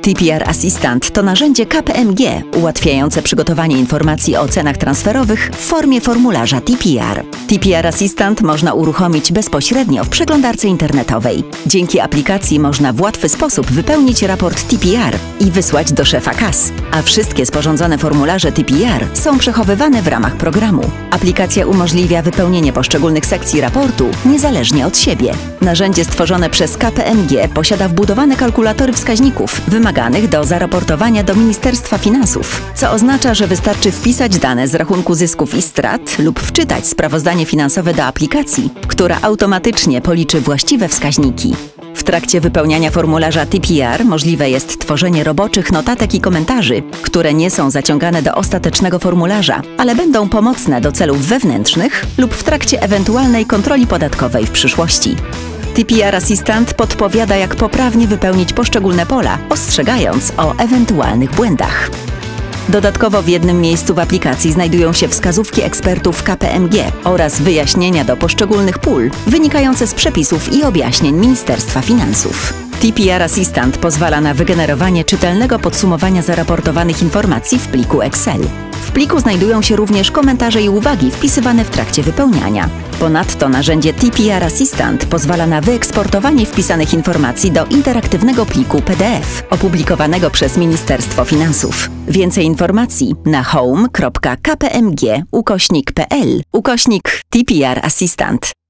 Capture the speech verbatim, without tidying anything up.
T P R Assistant to narzędzie K P M G ułatwiające przygotowanie informacji o cenach transferowych w formie formularza T P R. T P R Assistant można uruchomić bezpośrednio w przeglądarce internetowej. Dzięki aplikacji można w łatwy sposób wypełnić raport T P R i wysłać do szefa kas, a wszystkie sporządzone formularze T P R są przechowywane w ramach programu. Aplikacja umożliwia wypełnienie poszczególnych sekcji raportu niezależnie od siebie. Narzędzie stworzone przez K P M G posiada wbudowane kalkulatory wskaźników wymaganych do zaraportowania do Ministerstwa Finansów, co oznacza, że wystarczy wpisać dane z rachunku zysków i strat lub wczytać sprawozdanie finansowe do aplikacji, która automatycznie policzy właściwe wskaźniki. W trakcie wypełniania formularza T P R możliwe jest tworzenie roboczych notatek i komentarzy, które nie są zaciągane do ostatecznego formularza, ale będą pomocne do celów wewnętrznych lub w trakcie ewentualnej kontroli podatkowej w przyszłości. T P R Assistant podpowiada, jak poprawnie wypełnić poszczególne pola, ostrzegając o ewentualnych błędach. Dodatkowo w jednym miejscu w aplikacji znajdują się wskazówki ekspertów K P M G oraz wyjaśnienia do poszczególnych pól wynikające z przepisów i objaśnień Ministerstwa Finansów. T P R Assistant pozwala na wygenerowanie czytelnego podsumowania zaraportowanych informacji w pliku Excel. W pliku znajdują się również komentarze i uwagi wpisywane w trakcie wypełniania. Ponadto narzędzie T P R Assistant pozwala na wyeksportowanie wpisanych informacji do interaktywnego pliku P D F opublikowanego przez Ministerstwo Finansów. Więcej informacji na home kropka k p m g ukośnik p l ukośnik T P R Assistant.